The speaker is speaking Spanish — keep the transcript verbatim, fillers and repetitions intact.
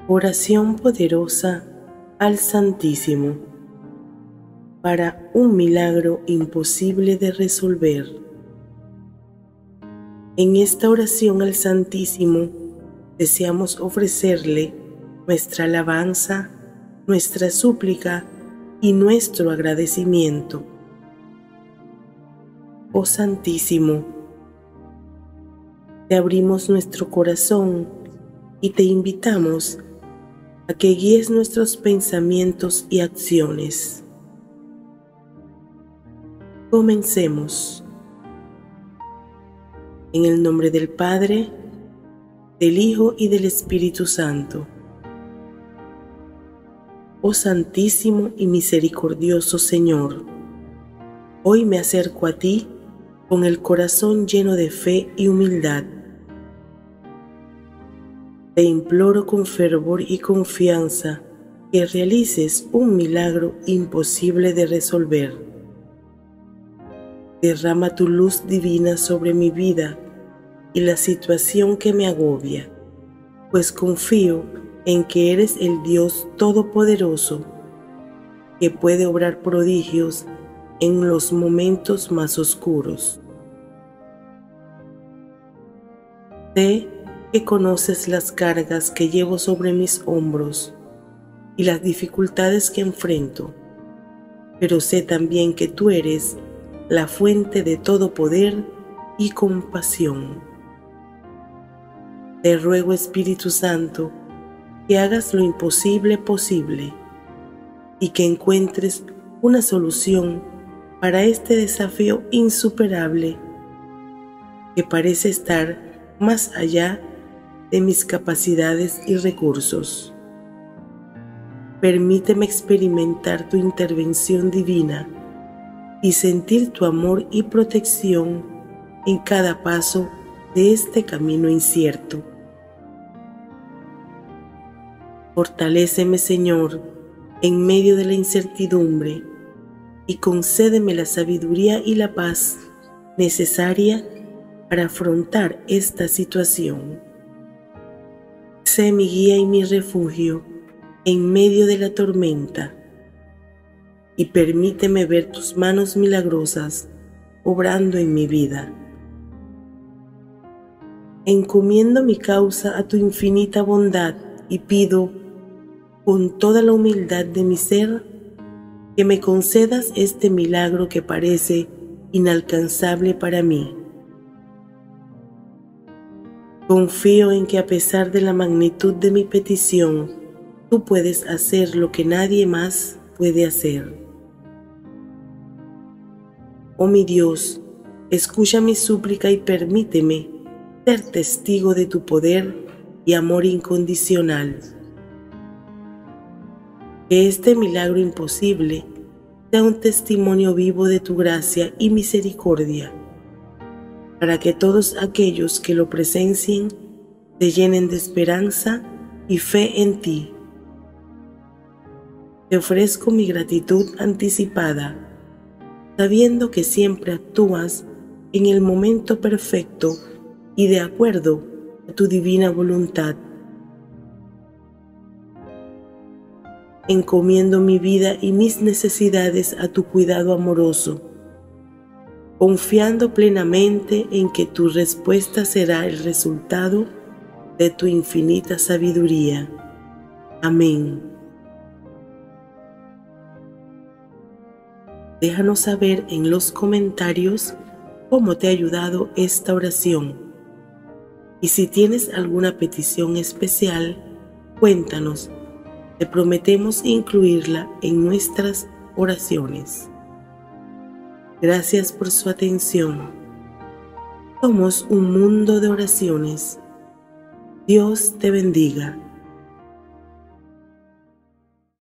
Oración poderosa al Santísimo para un milagro imposible de resolver. En esta oración al Santísimo deseamos ofrecerle nuestra alabanza, nuestra súplica y nuestro agradecimiento. Oh Santísimo, te abrimos nuestro corazón y te invitamos a que guíes nuestros pensamientos y acciones. Comencemos. En el nombre del Padre, del Hijo y del Espíritu Santo. Oh Santísimo y misericordioso Señor, hoy me acerco a ti con el corazón lleno de fe y humildad. Te imploro con fervor y confianza que realices un milagro imposible de resolver. Derrama tu luz divina sobre mi vida y la situación que me agobia, pues confío en que eres el Dios Todopoderoso, que puede obrar prodigios en los momentos más oscuros. Sé que conoces las cargas que llevo sobre mis hombros y las dificultades que enfrento, pero sé también que tú eres la fuente de todo poder y compasión. Te ruego, Espíritu Santo, que hagas lo imposible posible y que encuentres una solución para este desafío insuperable que parece estar más allá de mis capacidades y recursos. Permíteme experimentar tu intervención divina y sentir tu amor y protección en cada paso de este camino incierto. Fortaléceme, Señor, en medio de la incertidumbre y concédeme la sabiduría y la paz necesaria para afrontar esta situación. Sé mi guía y mi refugio en medio de la tormenta y permíteme ver tus manos milagrosas obrando en mi vida. Encomiendo mi causa a tu infinita bondad y pido, con toda la humildad de mi ser, que me concedas este milagro que parece inalcanzable para mí. Confío en que a pesar de la magnitud de mi petición, tú puedes hacer lo que nadie más puede hacer. Oh mi Dios, escucha mi súplica y permíteme ser testigo de tu poder y amor incondicional. Que este milagro imposible sea un testimonio vivo de tu gracia y misericordia, para que todos aquellos que lo presencien se llenen de esperanza y fe en ti. Te ofrezco mi gratitud anticipada, sabiendo que siempre actúas en el momento perfecto y de acuerdo a tu divina voluntad. Encomiendo mi vida y mis necesidades a tu cuidado amoroso, confiando plenamente en que tu respuesta será el resultado de tu infinita sabiduría. Amén. Déjanos saber en los comentarios cómo te ha ayudado esta oración. Y si tienes alguna petición especial, cuéntanos. Te prometemos incluirla en nuestras oraciones. Gracias por su atención. Somos un mundo de oraciones. Dios te bendiga.